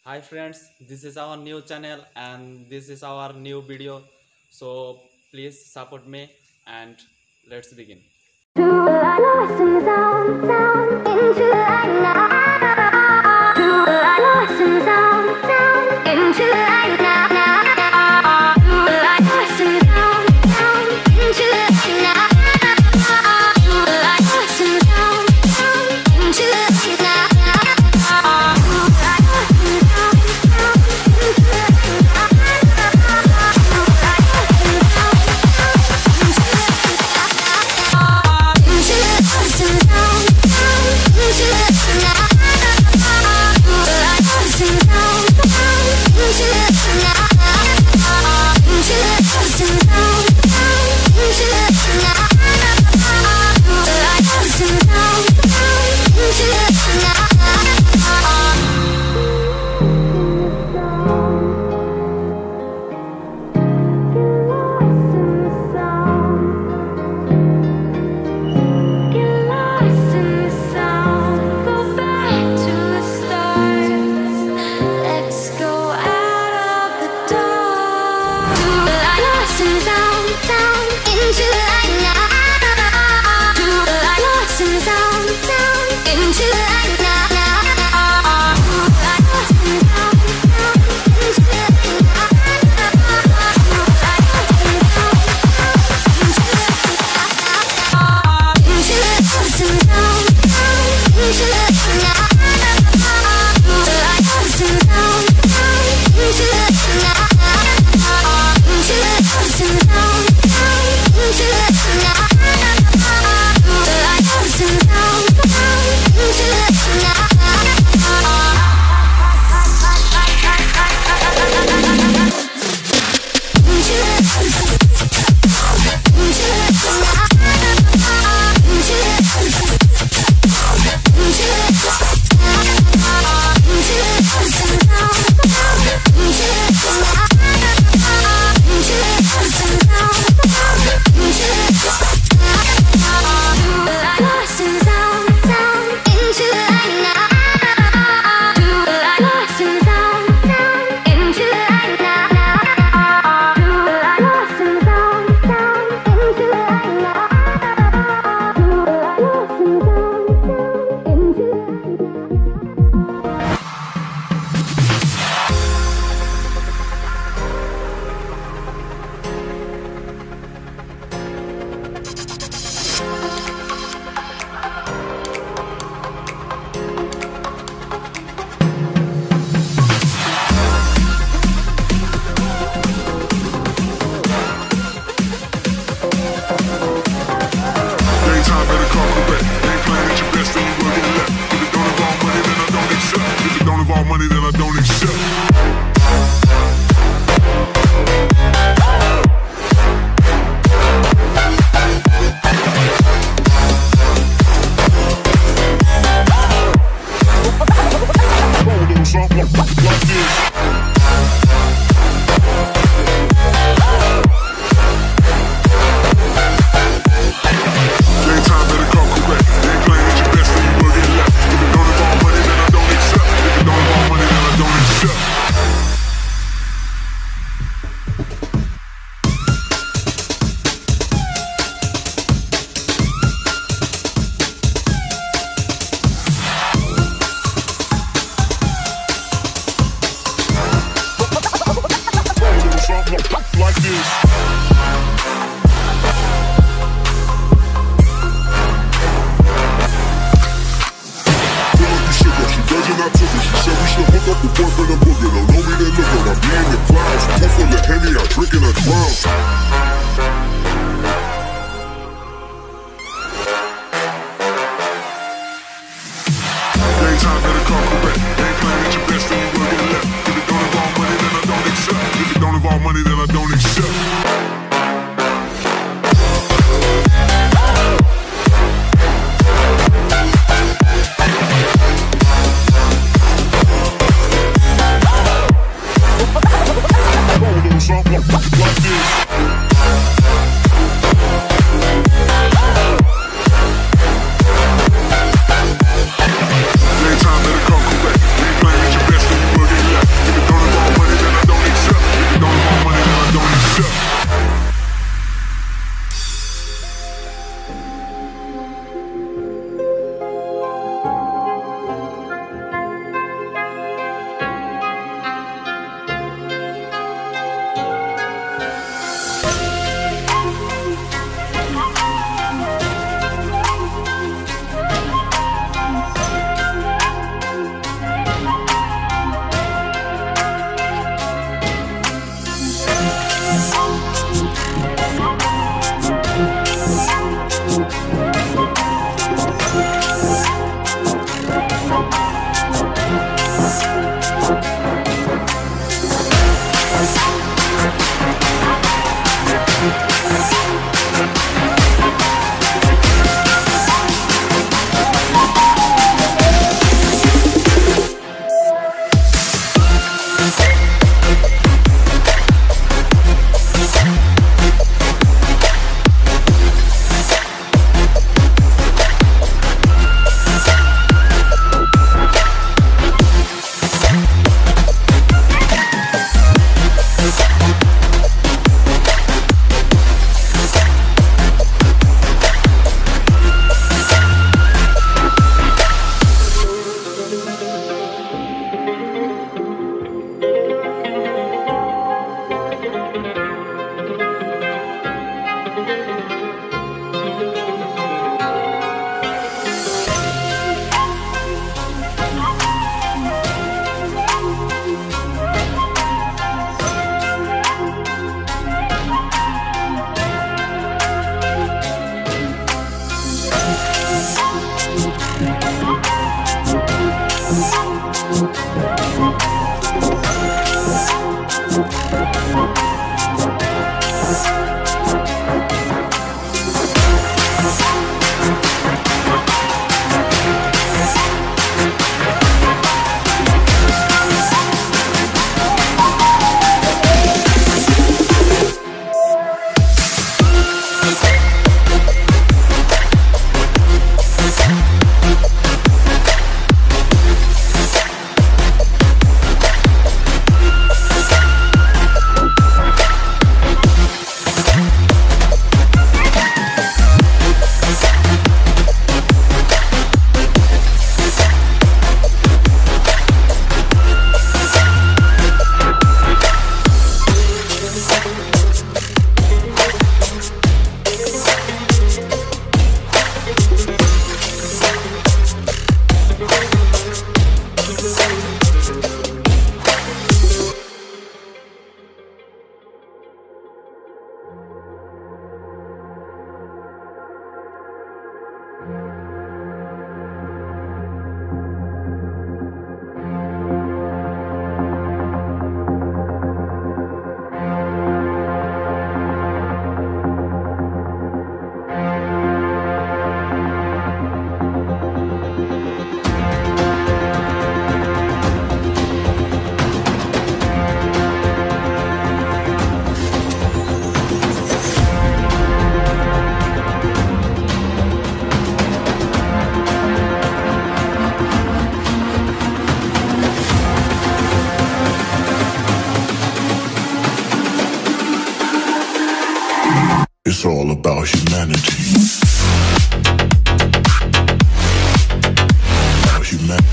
Hi friends, this is our new channel and this is our new video. So please support me and let's begin. Money that I don't accept. Like this. I took her. She said we should hook up the boyfriend and booger. Don't know me, then look her. I be in the clouds. Pull full of Henny, I drink and I drown. Daytime better come correct. Ain't playing at your best, then you will get left. If it don't involve money, then I don't accept. If it don't involve money, then I don't accept. Like this. Daytime better come correct. Ain't playing at your best, then you will get left. It's all about humanity. About humanity.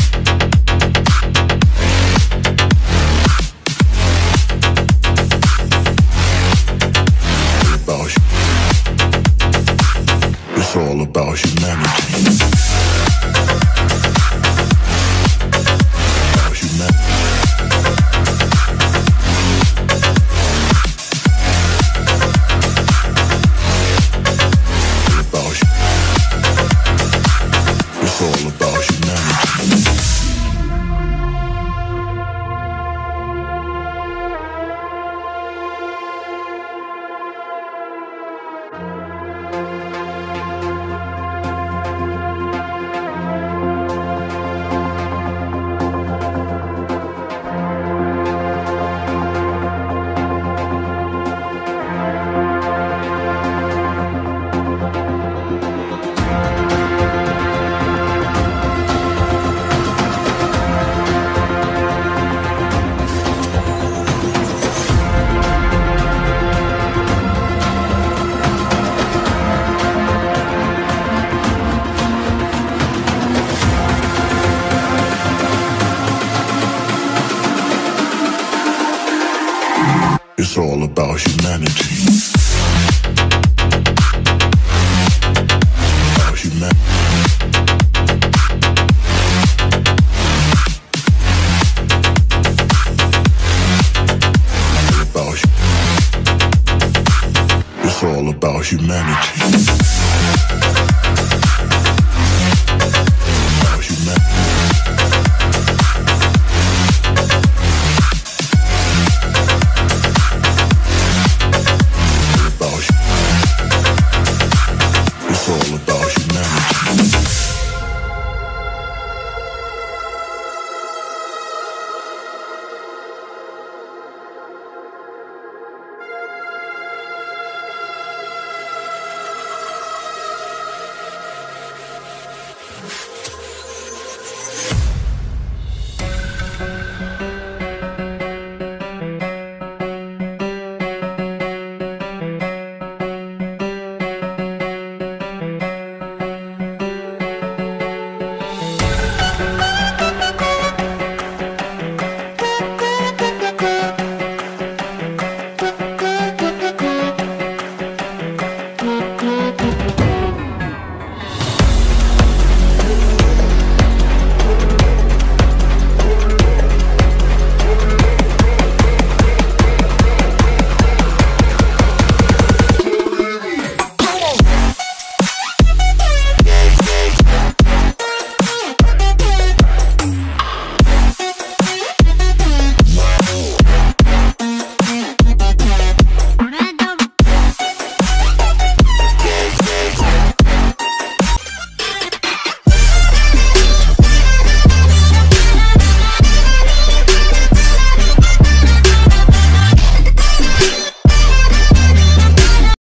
It's all about humanity. About humanity. It's all about humanity. It's all about humanity. About humanity. It's all about humanity.